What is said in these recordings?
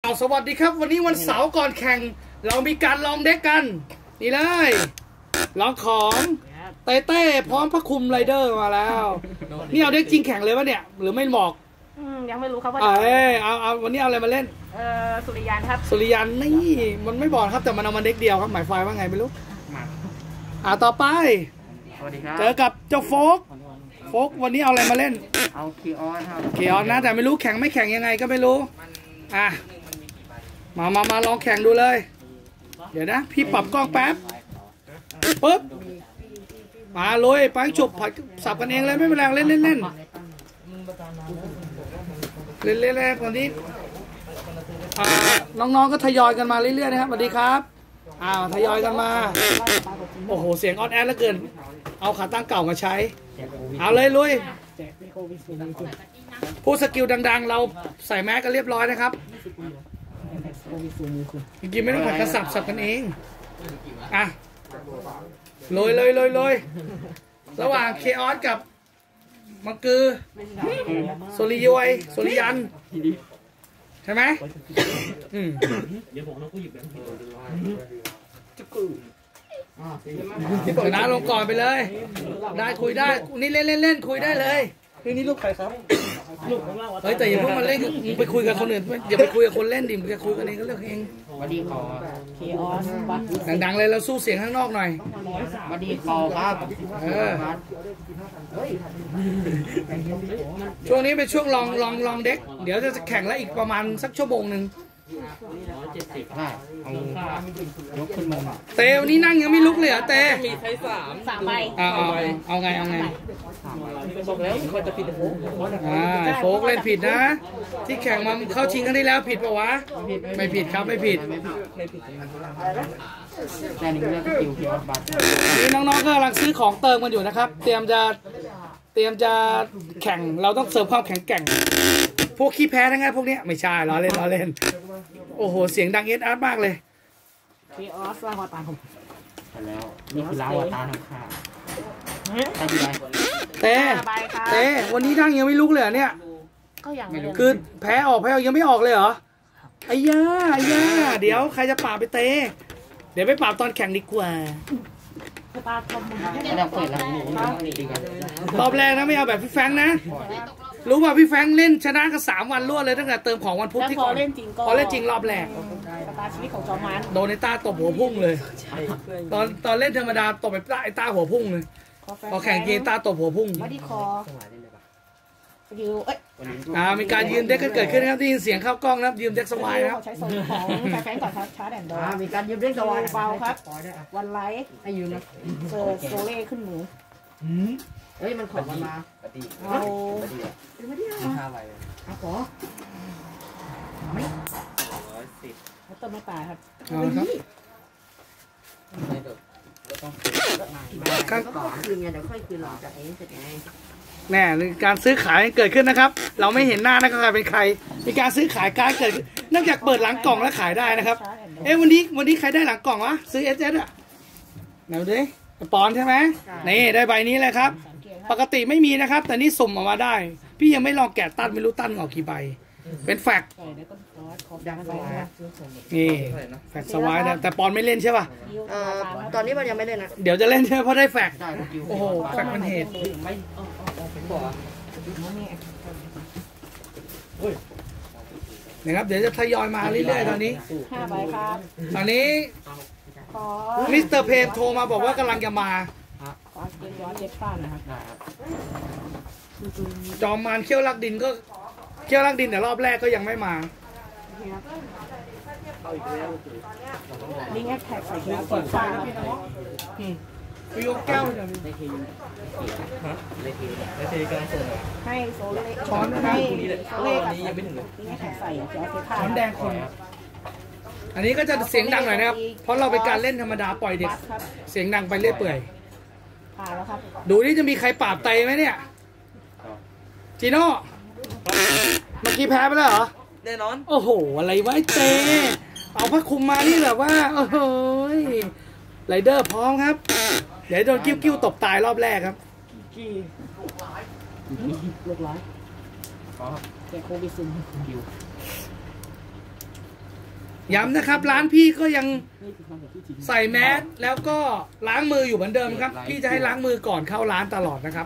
เอาสวัสดีครับวันนี้วันเสาร์ก่อนแข่งเรามีการลองเด็กกันนี่เลยลองของเต้พร้อมพระคุมไรเดอร์มาแล้วนี่เอาเด็กจริงแข่งเลยวะเนี่ยหรือไม่บอกยังไม่รู้ครับว่าเอาวันนี้เอาอะไรมาเล่นสุริยันครับสุริยันนี่มันไม่บอกครับแต่มันเอามาเด็กเดียวครับหมายไฟว่าไงไม่รู้ต่อไปสวัสดีครับเจอกับเจ้าโฟกวันนี้เอาอะไรมาเล่นเอาคีออนครับคีออนนะแต่ไม่รู้แข่งไม่แข่งยังไงก็ไม่รู้มาลองแข่งดูเลยเดี๋ยวนะพี่ปรับกล้องแป๊บปึ๊บมาเลยไปฉุบผัดสับกันเองเลยไม่เป็นไรเล่นตอนนี้น้องๆก็ทยอยกันมาเรื่อยๆนะครับสวัสดีครับทยอยกันมาโอ้โหเสียงออดแอดเหลือเกินเอาขาตั้งเก่ามาใช้เอาเลยลุยพูดสกิลดังๆเราใส่แมสกันเรียบร้อยนะครับจริงๆไม่ต้องผัดกระสับกันเองเลยระหว่างเคออสกับมังกือโซลิยันใช่ไหมเดี๋ยวผมต้องหยิบแบบชนะลงก่อนไปเลยได้คุยได้นี่เล่นคุยได้เลยนี่ลูกใครครับลูกของเราเฮ้ยแต่อย่าเพิ่งมาเล่นมึงไปคุยกับคนอื่นอย่าไปคุยกับคนเล่นดิมึงจะคุยกันเองก็เลือกเองมาดีขอเคออสดังๆเลยเราสู้เสียงข้างนอกหน่อยมาดีขอครับช่วงนี้เป็นช่วงลองเด็กเดี๋ยวจะแข่งแล้วอีกประมาณสักชั่วโมงหนึ่งได้เอายกขึ้นมาเตวันนี้นั่งยังไม่ลุกเลยเหรอเตมีใช้สามใบเอาไงบอกแล้วคนจะผิดโฟกเล่นผิดนะที่แข่งมาเข้าชิงครั้งที่แล้วผิดปะวะไม่ผิดครับไม่ผิดแต่นี่เรื่องคิวที่บัตรนี่น้องๆก็กำลังซื้อของเติมกันอยู่นะครับเตรียมจะแข่งเราต้องเสริมความแข็งแกร่งพวกขี้แพ้ทั้งนั้นพวกนี้ไม่ใช่ล้อเล่นโอ้โหเสียงดังเอสอาร์มากเลยเคออสล้างวาตาผมแล้วนี่คือล้างวาตาของข้าเต้วันนี้นั่งยังไม่ลุกเลยเนี่ยก็ยังคือแพ้ออกยังไม่ออกเลยเหรอไอ้ย่าเดี๋ยวใครจะปราบไปเต้เดี๋ยวไปปราบตอนแข่งดีกว่ารอบแรกนะไม่เอาแบบพี่แฟงนะรู้ป่ะพี่แฟงเล่นชนะกัน3 วันรวดเลยตั้งแต่เติมของวันพุธที่ก่อนพอเล่นจริงรอบแรกตาชีวิตของจอมันโดนไอ้ตาตบหัวพุ่งเลยตอนเล่นธรรมดาตบไอ้ตาหัวพุ่งเลยพอแข่งเกมตาตบหัวพุ่งมาดีคอมีการยืมเด็กกันเกิดขึ้นนะครับที่ยินเสียงเข้ากล้องนะครับยืมเด็กสวายนะครับใช้โซนของแฟนก่อนชาร์จแอนด์ดมีการยืมเด็กสวายเบาครับวันไลท์ให้ยืมนะโซเล่ขึ้นมือเฮ้ยมันของมันมาเอาไม่ได้5 ใบขอไม่เติมไม่ตายครับคืนไงเดี๋ยวค่อยคืนหลังจากนี้เสร็จไงแน่การซื้อขายเกิดขึ้นนะครับเราไม่เห็นหน้านะครับใครเป็นใครมีการซื้อขายการเกิดนอกจากเปิดหลังกล่องแล้วขายได้นะครับวันนี้ใครได้หลังกล่องวะซื้อเอสเอสอะไหนดูดิปอนใช่ไหมนี่ได้ใบนี้เลยครับปกติไม่มีนะครับแต่นี่สุ่มออกมาได้พี่ยังไม่ลองแกะตั้นไม่รู้ตั้นออกกี่ใบเป็นแฟกนี่แฟกสวายแต่ปอนไม่เล่นใช่ป่ะตอนนี้มันยังไม่เล่นนะเดี๋ยวจะเล่นใช่ไหมเพราะได้แฟกโอ้โหแฟกมันเหตุนะครับเดี๋ยวจะทยอยมาเรื่อยๆตอนนี้ 5 ใบครับตอนนี้มิสเตอร์เพมโทรมาบอกว่ากำลังจะมาจอมมารเขี้ยวลักดินแต่รอบแรกก็ยังไม่มาลิงแอคแท็กใส่แก้วสีฟ้าไปยกแก้วให้โซเล่ช้อนให้โซเล่นี้ยังไม่ถึงเลยลิงแอคแท็กใส่แก้วสีฟ้าช้อนแดงคนอันนี้ก็จะเสียงดังหน่อยนะครับเพราะเราเป็นการเล่นธรรมดาปล่อยเด็กเสียงดังไปเรื่อยเปื่อยดูนี่จะมีใครปราบไตไหมเนี่ยจีโน่เมื่อกี้แพ้ไปแล้วเหรอแน่นอนโอ้โหอะไรวะเต้เอาผ้าคลุมมานี่แบบว่าโอ้โหไรเดอร์พร้อมครับเดี๋ยวโดนกิ้วตบตายรอบแรกครับลูกร้ายแกโคบิซึมย้ำนะครับร้านพี่ก็ยังใส่แมสแล้วก็ล้างมืออยู่เหมือนเดิมครับพี่จะให้ล้างมือก่อนเข้าร้านตลอดนะครับ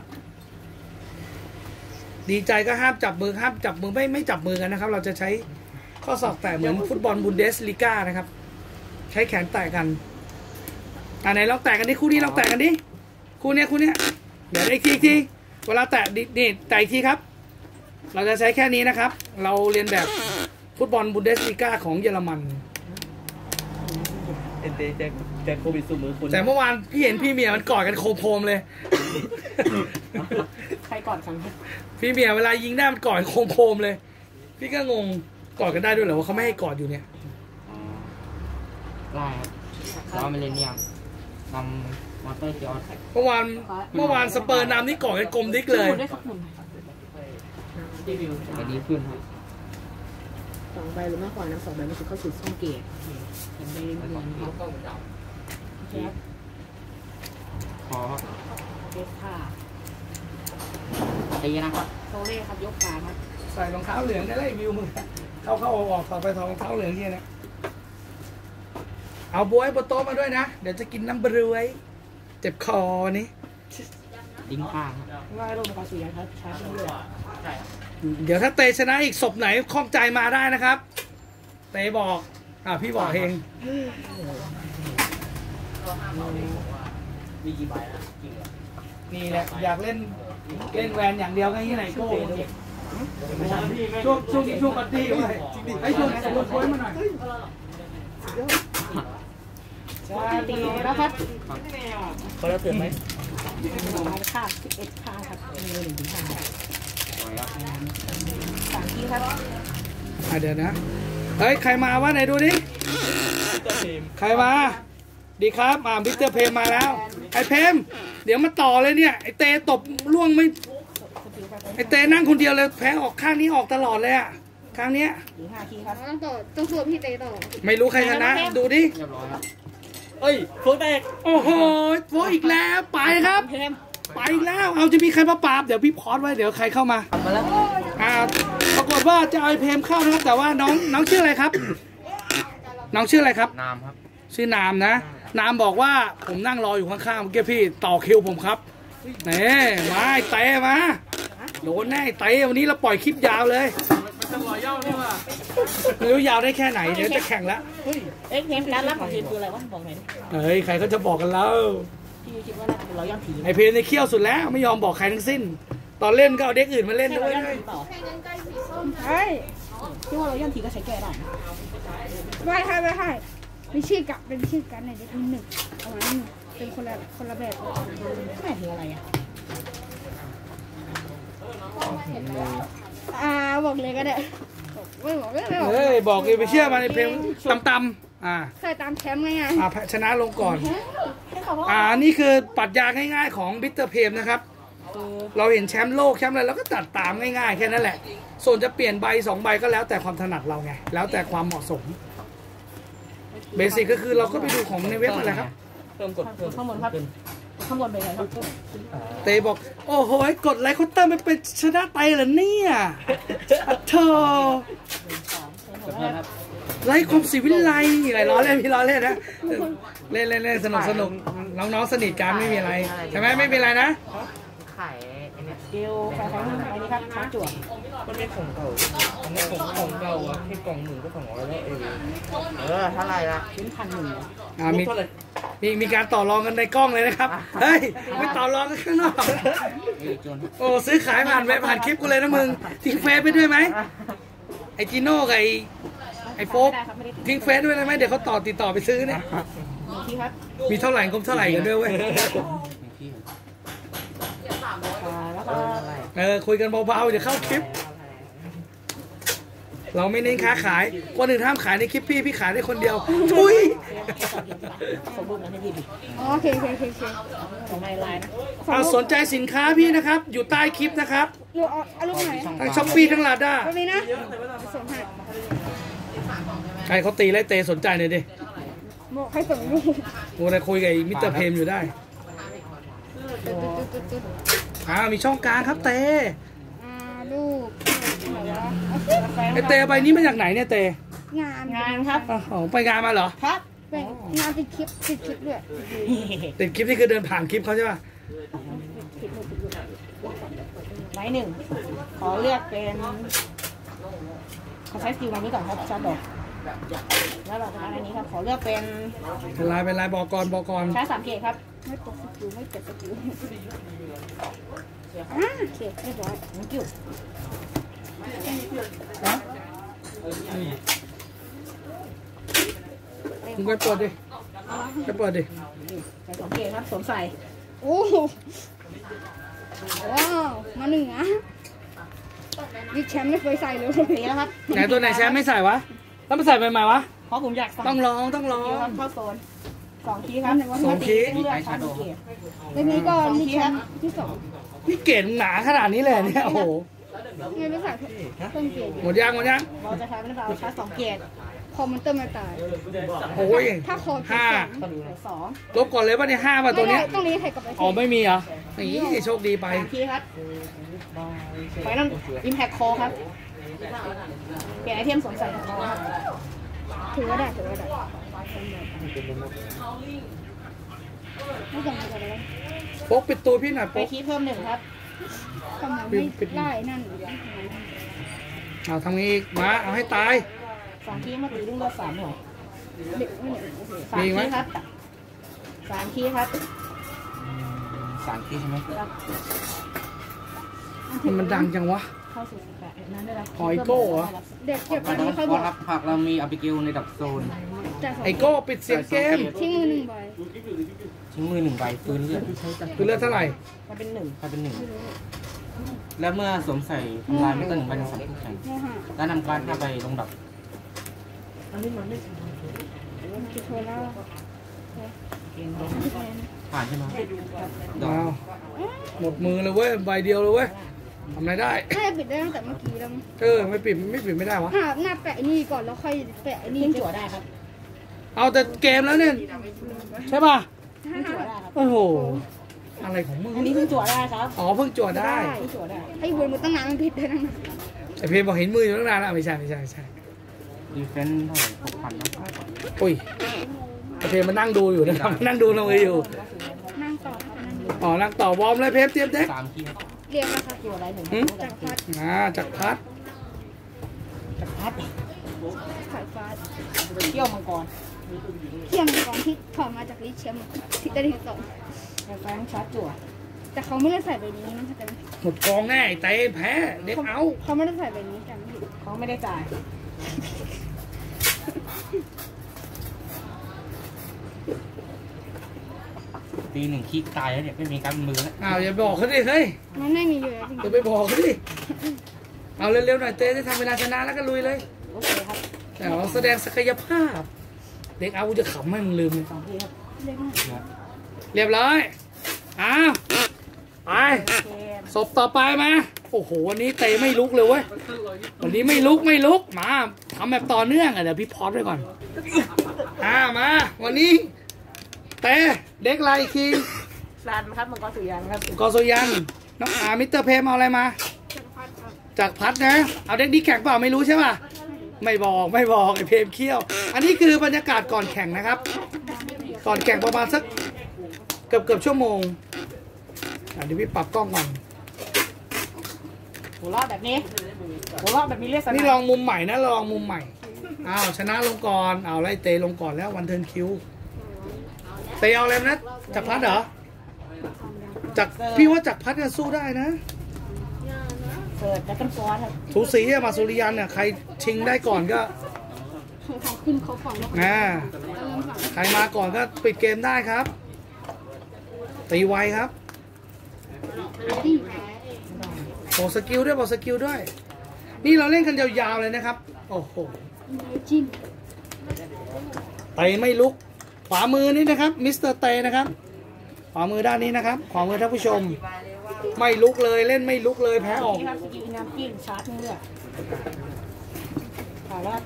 ดีใจก็ห้ามจับมือไม่จับมือกันนะครับเราจะใช้ข้อศอกแตะเหมือนฟุตบอลบุนเดสลีกานะครับใช้แขนแตะกันไหนลองแตะกันดิคู่นี้ลองแตะกันดิคู่เนี้ยเดี๋ยวอีกทีเวลาแตะนี่แตะอีกทีครับเราจะใช้แค่นี้นะครับเราเรียนแบบฟุตบอลบุนเดสลีกาของเยอรมันแจ็คโควิดสูมือคุณแต่เมื่อวานพี่เห็นพี่เมียมันกอดกันโคมเลยใครกอดกันพี่เมียเวลายิงได้มันกอดโคมเลยพี่ก็งงกอดกันได้ด้วยเหรอว่าเขาไม่ให้กอดอยู่เนี่ยได้ครับแล้วมิเลเนียมนำมอเตอร์เกียร์เมื่อวานสเปอร์นำนี่กอดกันกลมดิ๊กเลยจะดีขึ้นครับ 2 ใบหรือมากกว่านะ2 ใบมันจะเข้าสู่ช่องเกียร์เป็นเงินแจ็คขอเดสค่ะตีนะครับโซเล่ครับยกขาครับใส่รองเท้าเหลืองได้เลยวิวมึงเข้าออกต่อไปถอดรองเท้าเหลืองที่นะเอาบวยบนโต๊ะมาด้วยนะเดี๋ยวจะกินน้ำบรวยเจ็บคอนี่ดิ้งข้างง่ายลงมาสุดยังครับใช้เครื่องเลือดเดี๋ยวถ้าเตชนะอีกศพไหนคล่องใจมาได้นะครับเตบอกพี่บอกเองมีกี่ใบนะนี่แหละอยากเล่นแวนอย่างเดียวก็ที่ไหนโก้ช่วงปาร์ตี้ด้วยไอ้ช่วงไหนรถโค้ยมาหน่อยตีแล้วครับเขาแล้วเตือนไหมค่า11 ค่าครับเงิน1 ถึง 5 3 ทีครับเดี๋ยวนะเฮ้ยใครมาวะไหนดูดิใครมาดีครับมิสเตอร์เพมมาแล้วไอเพมเดี๋ยวมาต่อเลยเนี่ยไอเตตบล่วงไม่ไอเตนั่งคนเดียวเลยแพ้ออกข้างนี้ออกตลอดเลยอ่ะข้างเนี้ย 5 ทีครับต้องสู้พี่เตต่อไม่รู้ใครชนะดูดิเอ้ยโฟกแตกโอ้โหโฟกอีกแล้วไปครับไปแล้วเอาจะมีใครมาปราบเดี๋ยวพี่พอดไว้เดี๋ยวใครเข้ามาปรากฏว่าจะเอาเพมเข้านะครับแต่ว่าน้องชื่ออะไรครับน้องชื่ออะไรครับนามครับชื่อนามนะนามบอกว่าผมนั่งรออยู่ข้างๆเมื่อกี้พี่ต่อคิวผมครับนี่มาเตะมาโดนแน่เตะวันนี้เราปล่อยคลิปยาวเลยจะรอย่อนี่ว่ะไม่รู้ยาวได้แค่ไหนเดี๋ยวจะแข่งแล้วเพมการรับของทีมคืออะไรวะบอกหน่อยเฮ้ยใครเขาจะบอกกันแล้วพี่คิดว่าเราย่อมผีไอเพมในเขี้ยวสุดแล้วไม่ยอมบอกใครทั้งสิ้นตอนเล่นก็เอาเด็กอื่นมาเล่นด้วยใช่ที่ว่าเราย่อมผีก็ใช้แก้ได้ไม่ให้มีชื่อกับเป็นชื่อกันในเด็ก1เอาไว้เป็นคนละแบบแม่คืออะไรบอกเลยก็ได้ไม่บอกบอกเลยไปเชื่อมาในเพลงต่ำใส่ตามแชมป์ง่ายชนะลงก่อนนี่คือปรัชญาง่ายๆของบิสเตอร์เพมนะครับเราเห็นแชมป์โลกแชมป์อะไรเราก็ตัดตามง่ายๆแค่นั้นแหละส่วนจะเปลี่ยนใบ2 ใบก็แล้วแต่ความถนัดเราไงแล้วแต่ความเหมาะสมเบสิกก็คือเราก็ไปดูของในเว็บอะไรครับเพิ่มกดข้างบนครับข้างบนเป็นไงครับเตบอกโอ้โหกดไลค์เขาเติมไปเป็นชนะไตเหรอเนี่ยเธอไล่ความศิวิไลอะไรล้อเล่นพี่ล้อเล่นนะเล่นสนุกน้องๆสนิทกันไม่มีอะไรใช่ไหมไม่มีอะไรนะขายเนี่ยเกลขายของอันนี้ครับจั่วมันเป็นของเก่าอันนี้ของเก่าแค่กล่อง1ก็200แล้วเท่าไหร่ละชิ้น 1,100มีการต่อรองกันในกล้องเลยนะครับเฮ้ยไม่ต่อรองกันข้างนอกโอ้ซื้อขายผ่านคลิปกูเลยนะมึงทิ้งเฟซไปด้วยไหมไอจีโน่กับไอโฟกทิ้งเฟซด้วยได้ไหมเดี๋ยวเขาติดต่อไปซื้อเนี่ยมีเท่าไหร่เท่าไหร่กันด้วยเว้ยคุยกันเบาๆเดี๋ยวเข้าคลิปเราไม่เน้นค้าขายคนอื่นห้ามขายในคลิปพี่ขายได้คนเดียวทุยโอเคสนใจสินค้าพี่นะครับอยู่ใต้คลิปนะครับเอาลูกไหนทั้งช้อปปี้ทั้งลาด้าแบบนี้นะส่งให้ใครเขาตีไล่เตสนใจเลยดิบอกให้ส่งลูกโอ้ยคุยกับมิสเตอร์เพมอยู่ได้มีช่องกลางครับเตลูกไอเตใบนี้มาจากไหนเนี่ยเตงานครับอ๋อไปงานมาเหรอครับเป็นงานติดคลิปด้วยติดคลิปนี่คือเดินผ่านคลิปเขาใช่ป่ะไม้หนึ่งขอเลือกเป็นขอใช้สกิลไม้นี้ก่อนครับชาร์จดอกแล้วเราจะมาอันนี้ครับขอเลือกเป็นเป็นไรบอกก่อนใช้3 เกตครับไม่กดสกิลไม่เก็บสกิลโอเคเรียบร้อยน้ำกิ้วมึงไปเปิดดิไปเปิดดิใช้2 เกตครับสวมใส่โอ้ว้าวมาหนึ่งอ่ะนี่แชมป์ไม่เคยใส่เลยนี่แล้วครับไหนตัวไหนแชมป์ไม่ใส่วะแล้วมาใส่ใหม่ๆวะเพราะผมอยากต้องลองครับเข้าโซน2 คีย์ครับ 2 คีย์เลือกชาร์จเกตในนี้ก็นี่แชมป์ที่2 นี่เกรดหนาขนาดนี้เลยเนี่ยโอ้โหไงไม่ใส่เพิ่มเกรดหมดยังเราจะใช้เป็นเราชาร์จ2 เกตคอมมันเติมมาตายโอ้ยถ้าคอห้า 2 ลบก่อนเลยป่ะเนี่ย5ป่ะตัวเนี้ยต้องนี้ใส่กับไอ้อ๋อไม่มีเหรอนี่โชคดีไป 3 คีย์ครับไฟนั่นอิมแพคคอครับเปลี่ยนไอเทมสวมใส่ของเราครับถือว่าได้ไม่จำเป็นอะไรโป๊กปิดตัวพี่หน่อยไปโป๊กคีย์เพิ่ม1ครับทำไมไม่ได้นั่นเอาทำงี้อีกมาเอาให้ตาย 2 คีย์มาตีดึงเลือด3หน่วยเด็กไม่เหนื่อย 3 คีย์ครับ3 คีย์ครับ 3 ที่ใช่ไหมมันดังจังวะเข้าสู่18นั้นได้รับหอยโก้เหรอเด็กเก็บอันนี้เขาเพบอกราะรับผักเรามีอัปิเกลในดับโซนแต่ไอโก้ปิดเสียงเกมทิ้งมือ1 ใบทิ้งมือ1 ใบฟื้นเลือดคือเลือดเท่าไหร่มันเป็น1 กลายเป็น1แล้วเมื่อสวมใส่ทำลายไม่เกิน1 ใบใน3คู่แข่งโม่ห้าแล้วนำการ5 ใบลงดับโทรแล้วผ่านใช่ไหมดอกอ้าวหมดมือเลยเว้ยใบเดียวเลยเว้ยทำอะไรได้น่าจะปิดได้ตั้งแต่เมื่อกี้แล้วไม่ปิดไม่ได้วะหน้าแปะนี่ก่อนแล้วค่อยแปะนี่นี่จั่วได้ครับเอาแต่เกมแล้วเนี่ยใช่ป่ะนี่จั่วได้ครับโอ้โหอะไรของมึงอันนี้เพิ่งจั่วได้ครับอ๋อเพิ่งจวดได้เพิ่งจั่วได้ให้วนมือตั้งนานมันผิดได้ตั้งนานไอเพมบอกเห็นมืออยู่ตั้งนานแล้วไม่ใช่ดีเฟนส์เท่าไหร่6,000นะอุ้ยไอเพมมันนั่งดูอยู่นะครับนั่งดูลงไปอยู่นั่งต่อครับนั่งดูอ๋อนั่งต่อวอร์มเลยเพมเตรียมเด็ก 3 ที่ครับเรียงนะครับจั่วได้1 จากพัดจากพัดจากพัดสายฟ้าเที่ยวมังกรเทียมกองที่ถอดมาจากลิเชียมที่ได้ที่2 แต่แฟงชาร์จจั่วแต่เขาไม่ได้ใส่ใบนี้นะแต่หมดกองแน่ไอ้เต้แพ้เด็กเอาเขาไม่ได้ใส่ใบนี้แต่ไม่ผิดเขาไม่ได้จ่ายตี1 คีตายแล้วเนี่ยไม่มีการมือแล้วอ้าวอย่าบอกเขาดิเฮ้ยมันไม่มีเลยจริงอย่าไปบอกเขาดิเอาเร็วๆหน่อยเต้ได้ทำเวลาชนะแล้วก็ลุยเลยโอเคครับแต่เราแสดงศักยภาพ เด็กเอาจะขำให้มึงลืมเลย 2 ที่ครับเล็กมากเรียบร้อยอ้าวไปโอเคศพต่อไปมาโอ้โหวันนี้เตไม่ลุกเลยเว้ยวันนี้ไม่ลุกมาทำแบบต่อเนื่องอ่ะเดี๋ยวพี่พอดไว้ก่อนมาวันนี้เตเด็กไรคิงรันครับมังกรสุริยันครับกอโซยันน้องมิสเตอร์เพมเอาอะไรมา จากพัดนะเอาเด็กดีแข่งเปล่าไม่รู้ใช่ป่ะไม่บอกไอเพมเคี้ยว อันนี้คือบรรยากาศก่อนแข่งนะครับ ก่อนแข่งประมาณสักเกือบชั่วโมงเดี๋ยวพี่ปรับกล้องก่อนหัวเราะแบบนี้เรียกสนามนี่ลองมุมใหม่นะลองมุมใหม่อ้าวชนะลงก่อนเอาไล่เตลงก่อนแล้ววันเทิร์นคิวเตเอาอะไรนะจากพัดเหรอจากพี่ว่าจากพัดเนี่ยสู้ได้นะเสิร์ฟแล้วกันฟอสครับสูสีอะมาสุริยันเนี่ยใครชิงได้ก่อนก็เขาขึ้นเขาฝั่งแล้วนะใครมาก่อนก็ปิดเกมได้ครับตีไวครับบอกสกิลด้วยนี่เราเล่นกันยาวๆเลยนะครับโอ้โหจิ้มเตไม่ลุกขวามือนี่นะครับมิสเตอร์เตนะครับขวามือด้านนี้นะครับขวามือท่านผู้ชมไม่ลุกเลยเล่นไม่ลุกเลยแพ้ออกนี่ครับสกิลน้ำกิ้งชาร์จเลือดถ่ายว่า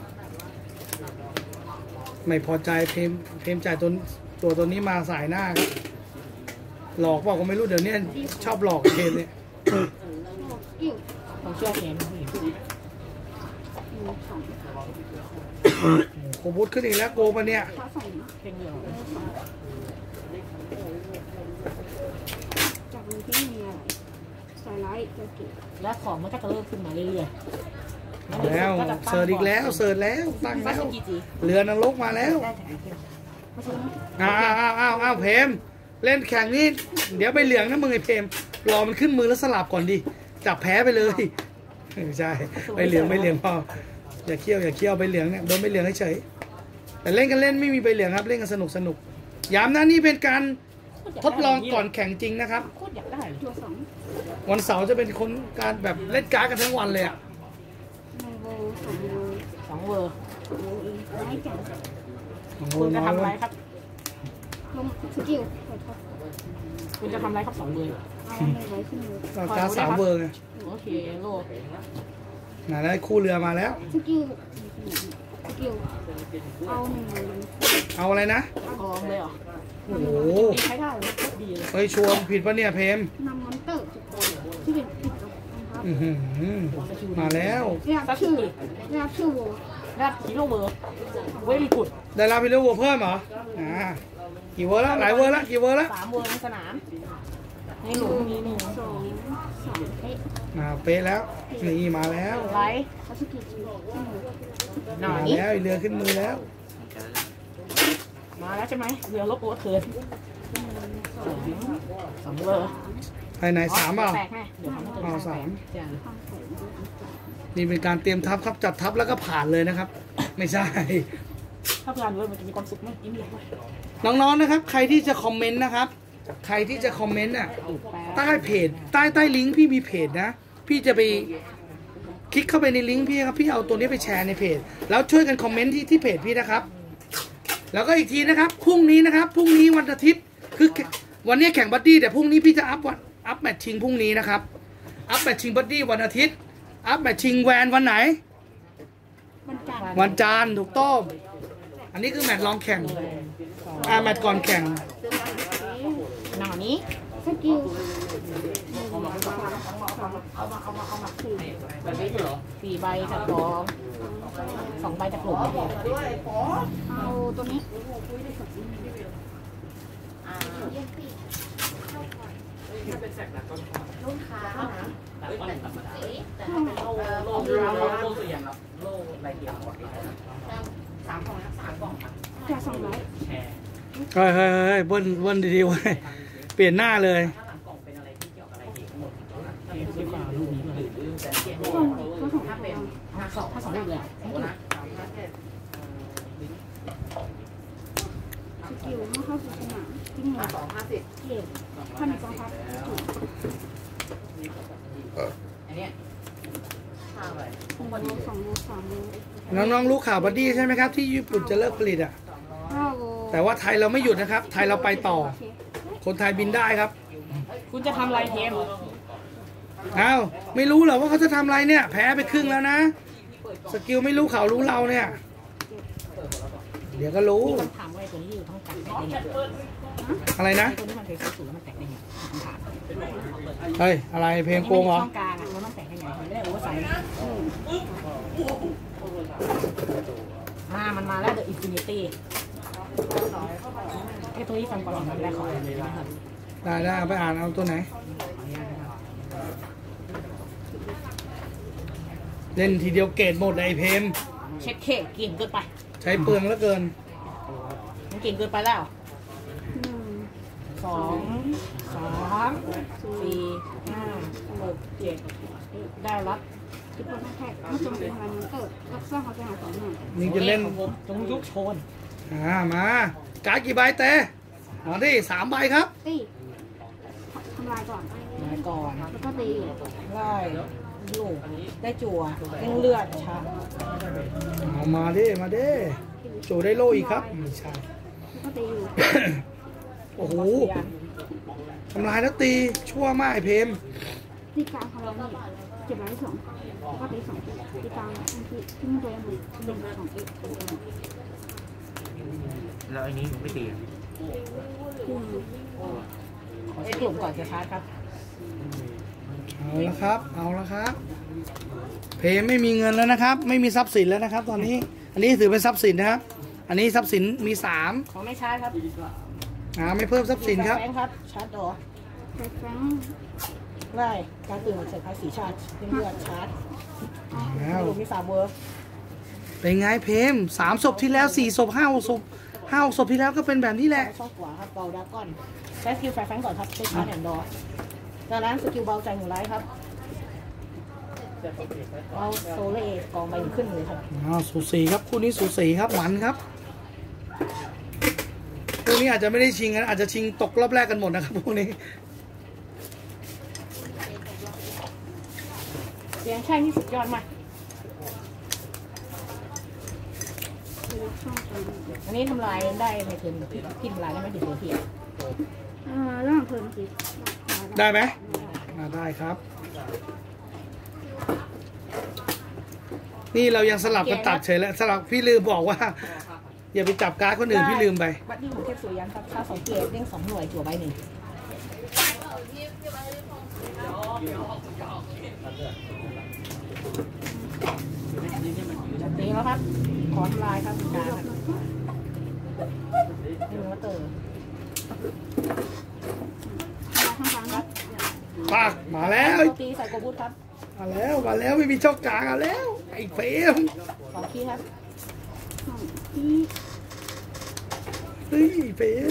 ไม่พอใจเพมจ่ายตัวนี้มาสายหน้าครับหลอกบอกก็ไม่รู้เดี๋ยวนี้ชอบหลอกเพมเนี่ยกิ้วผมเชื่อเห็นโคบุตขึ้นอีกแล้วโกปะเนี่ยขอใส่นะเพลงเดียวจากมือที่มีอะไรใส่ไลท์จะเก็บและของมันก็จะเริ่มขึ้นมาเรื่อยๆแล้วเสิร์ชอีกแล้วเสิร์ชแล้วตั้งซัแล้สวกิจิเรือนรกมาแล้วได้แต่ไอเทมมาซื้อนะอ้าวเพมเล่นแข่งนี่เดี๋ยวไปเหลืองนะมึงไอ้เพมรอมันขึ้นมือแล้วสลับก่อนดิจับแพ้ไปเลยไม่ใช่ไปเหลืองพออย่าเคี่ยวไปเหลืองเนี่ยโดนไปเหลืองเฉยแต่เล่นกันเล่นไม่มีไปเหลืองครับเล่นกันสนุกย้ำนะนี่เป็นการทดลองก่อนแข่งจริงนะครับโคตรอยากได้ตัวสองวันเสาร์จะเป็นคนการแบบเล่นการ์ดกันทั้งวันเลยอ่ะในโบสองโบ 2 เวอร์โบเองไลท์จังคุณจะทำอะไรครับลงสกิลเปิดท็อปคุณจะทำอะไรครับ2 เวอร์เอาในไว้ขึ้นเลยเราการ์ดสามเวอร์ไงโอเคโลกน่าได้คู่เรือมาแล้วสกิลเอาหนึ่งเลยเอาอะไรนะกองเลยเหรอโอ้โหดีใช้ได้เลยดีเลยเฮ้ยชัวร์ผิดปะเนี่ยเพมนำมอนเตอร์จุดตัวที่เป็นปิดกับนะครับอื้อหือมาแล้วเรียกชื่อโบได้ฮีโร่เวอร์เวลี่กุดได้รับพิโรวัวเพิ่มเหรอกี่เวอร์แล้วหลายเวอร์แล้วกี่เวอร์แล้ว 3 เวอร์ในสนามในหลุมมี1 2 3เอ๊ะเป๊ะแล้วนี่มาแล้วไลท์คาสกิจิขึ้นเลยหน่อมาย แล้วเรือขึ้นมือแล้วมาแล้วใช่ไหมเรือลบโอเทิร์น2 เวอร์ภายในสามเปล่าแตกแน่เดี๋ยวทำให้เอาสามใช่นี่เป็นการเตรียมทัพครับจัดทัพแล้วก็ผ่านเลยนะครับ ไม่ใช่ถ้าพลานเวอร์มันจะมีความสุขไหมยิ้มเลยน้องๆนะครับ ใครที่จะคอมเมนต์นะครับ ใครที่จะคอมเมนต์อ่ะดูดแป๊บใต้เพจใต้ลิงก์พี่มีเพจนะ พี่จะไปคลิกเข้าไปในลิงก์พี่ครับพี่เอาตัวนี้ไปแชร์ในเพจ แล้วช่วยกันคอมเมนต์ที่เพจพี่นะครับ แล้วก็อีกทีนะครับพรุ่งนี้นะครับพรุ่งนี้วันอาทิตย์คือวันนี้แข่งบัดดี้แต่พรุ่งนี้พี่จะอัพแมตช์ชิงพรุ่งนี้นะครับอัพแมตช์ชิงบัดดี้วันอาทิตย์อัพแมตช์ชิงแวนวันไหนมันจันทร์วันจันทร์ถูกต้องอันนี้คือแมตช์รองแข่งแมตช์ก่อนแข่งหน่อนี้สกิลแบบนี้เหรอ 4 ใบจากกอง2 ใบจากหลุมเอาตัวนี้โล่เสียงครับโล่ลายเดียว 3 กล่องนะ3 กล่องครับจะ2ไลท์แชร์เฮ้ยเบิ้ลดีๆเว้ยเปลี่ยนหน้าเลยถ้าหลังกล่องเป็นอะไรที่เกี่ยวกับอะไรอีกหมดเกมด้วยกว่าลูกนี้เลยแต่เกียร์ส่งก็ส่งถ้าเป็นถ้า2 ลูกเลยนะสกิลเมื่อเข้าสู่สนามทิ้งหนึ่ง 250 เก็บถ้ามีกองทัพอันเนี้ย5ใบ 1โบ2โบ3โบน้องๆรู้ข่าวบัดดี้ใช่ไหมครับที่ญี่ปุ่นจะเลิกผลิตอ่ะ 5โบแต่ว่าไทยเราไม่หยุดนะครับ ไทยเราไปต่อโอเคคนไทยบินได้ครับคุณจะทำลายเทมอ้าวไม่รู้เหรอว่าเขาจะทำอะไรเนี่ย แพ้ไปครึ่งแล้วนะ สกิลไม่รู้เขารู้เราเนี่ย เดี๋ยวก็รู้มีคำถามว่าไอ้ตัวนี้อยู่ต้องแตกได้ไงอะไรนะไอ้ตัวนี้มันเคยซื้อสูตรแล้วมันแตกได้ไงคำถามเฮ้ยอะไรเพลงโกงเหรอช่องกลางอ่ะมันแตกได้ไงมันไม่ได้โอเวอร์ไซส์มันมาแล้วเดอะอินฟินิตี้ไอ้ตัวนี้ฟังก่อนมันแรกของเลยนะครับได้ไปอ่านเอาตัวไหน เล่นทีเดียวเกรดหมดเลยไอ้เพมเช็คเคเก่งเกินไปใช้เปลืองแล้วเกินมันเก่งเกินไปแล้ว 1 2 3 4 5 6 7ได้รับคิดว่าแท็กไม่จำเป็นอะไรมันเกิดรับสร้างความเสียหาย2หน่อยนี่จะเล่นของผมจงยุกโชนมาการ์ดกี่ใบเต้มาดิ3 ใบครับตีทำลายก่อนมาก่อนแล้วก็ตีไล่ลูกได้จั่วเล่นเลือดชาเอามาดิโจได้โลอีกครับไม่ใช่แล้วก็ตีอยู่โอ้โหทำลายแล้วตีชั่วมากไอ้เพมตีกลางของเรานี่เก็บไว้2แล้วก็ตี2ตีกลางบางทีทิ้งตัวเองหนึ่ง2เอ็กแล้วอันนี้ไม่ตีขอเช็คกลุ่มก่อนจะชาร์จครับเอาละครับ เพมไม่มีเงินแล้วนะครับ ไม่มีทรัพย์สินแล้วนะครับ ตอนนี้อันนี้ถือเป็นทรัพย์สินนะครับ อันนี้ทรัพย์สินมี3 ของไม่ชาร์จครับไม่เพิ่มทรัพย์สินครับแฟงครับชาร์จดอไปแฟงได้การตื่นของเซอร์ไพรส์สีชาร์จเป็นเลือดชาร์จแล้วรวมมี3เวอร์เป็นไงเพม3 ศพที่แล้ว4 ศพ5 ศพ5 ศพที่แล้วก็เป็นแบบนี้แหละช่องขวาครับเบาดากอนใช้สกิลแฟงก่อนครับใช้ชาร์จแอนด์ดอจากนั้นสกิลเบาใจหมู่ไร้ครับเอาโซเล่กองใบขึ้นเลยครับสูสีครับคู่นี้สูสีครับหมันครับคู่นี้อาจจะไม่ได้ชิงกันอาจจะชิงตกรอบแรกกันหมดนะครับพวกนี้เสียงแช่งที่สุดยอดมากอันนี้ทำลายได้ในเทิร์นพี่ทำลายได้ไหมถึงเทิร์นพี่เรื่องเพิ่มสิได้ไหมได้ครับ นี่เรายังสลับกันตัดเฉยแล้วสลับพี่ลืมบอกว่า อย่าไปจับการ์ดคนอื่นพี่ลืมไปบัตรนี้ของเทพสุริยันครับค่า2 เกตเด้ง2 หน่วยจั่วใบ1จัดตีแล้วครับขอทำลายครับการครับให้ดูว่าเตอร์ข้างๆครับปักมาแล้วตีใส่โกบูทครับมาแล้วไม่มีช่องกลางเอาแล้วไอ้เฟม 2 คีย์ครับที่เฮ้ยเฟม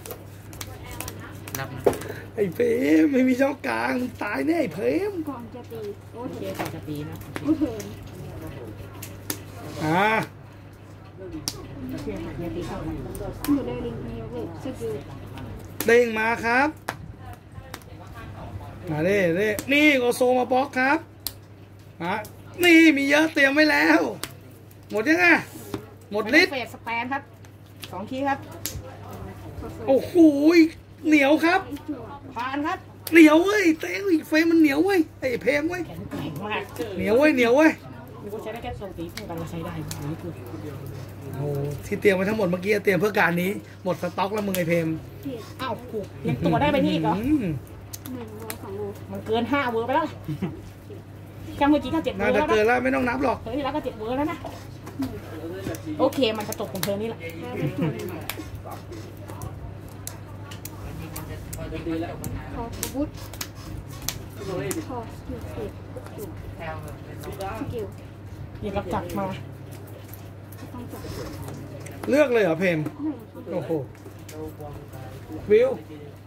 นับไอ้เฟมไม่มีช่องกลางมึงตายแน่ไอ้เฟมก่อนจะตีโอ้โอเคก่อนจะตีนะโอเคโอเคค่ะอย่าตีเข้านะอยู่ในลิงก์นี้เว้ยสกิลเด้งมาครับมาเด้นี่โอโซมาบล็อกครับนี่มีเยอะเตรียมไว้แล้ว หมดยังไงหมดฤทธิ์เฟสสแตนครับ2 คีย์ครับโอ้โหเหนียวครับผ่านครับเหนียวเว้ยเต้อีกเฟรมมันเหนียวเว้ยไอ้เพมเว้ยแข็งแกร่งมากเหนียวเว้ยมีคนใช้ได้แค่โซตีเพื่อกันมาใช้ได้นี่คือโอ้ที่เตรียมไว้ทั้งหมดเมื่อกี้เตรียมเพื่อการนี้หมดสต็อกแล้วมึงไอ้เพมอ้าวกูยังตัวได้ไปนี่อีกเหรอ 1 โล 2 โลมันเกิน5 เวอร์ไปแล้วแค่เมื่อกี้ก็7 เวอน่าร์จะแล้วเกินนะแล้วไม่ต้องนับหรอกเฮ้ยแล้วก็7 เวอร์แล้วนะโอเคมันจะจบของเธอนี่แหละขอบุตขอสกิลสกิลอย่ากับจับมาต้องจับเลือกเลยเหรอเพมโอ้โหวิว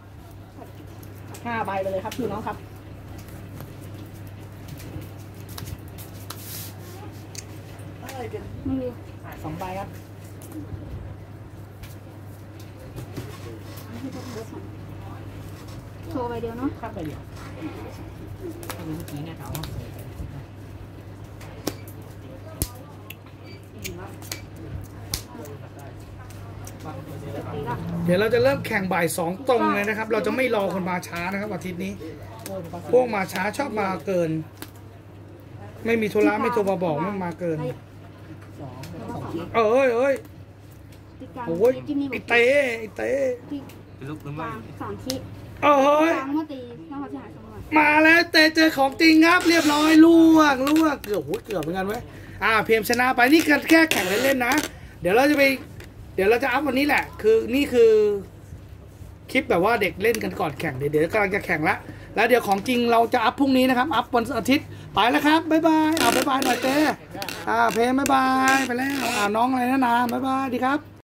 5 ใบไปเลยครับพี่น้องครับไม่รู้ 2 ใบครับโชว์ใบเดียวเนาะครับใบเดียวเมื่อกี้เนี่ยเขาตีละเดี๋ยวเราจะเริ่มแข่งบ่าย2 ตรงเลยนะครับ เราจะไม่รอคนมาช้านะครับอาทิตย์นี้ พวกมาช้าชอบมาเกิน ไม่มีธุระไม่โทรมาบอกไม่มาเกิน 2 คีย์เอ้ยตีกลางโอ้ยจิ้มนี่ไอ้เต้ตีลูกหรือก ไม่ลาง3 คิดเอ้ยกลางเมื่อตีถ้าเขาจะหาย2 วันมาแล้วเต้เจอของจริงครับ เรียบร้อยลวกเกือบเหมือนกันเว้ยเพมชนะไปนี่แค่แข่งเล่นๆนะเดี๋ยวเราจะอัพวันนี้แหละนี่คือคลิปแบบว่าเด็กเล่นกันก่อนแข่งเดี๋ยวกำลังจะแข่งละแล้วเดี๋ยวของจริงเราจะอัพพรุ่งนี้นะครับอัพวันอาทิตย์ไปแล้วครับบ๊ายบายบ๊ายบายหน่อยเต้เพมบ๊ายบายไปแล้วน้องอะไรนะนามบ๊ายบายดีครับ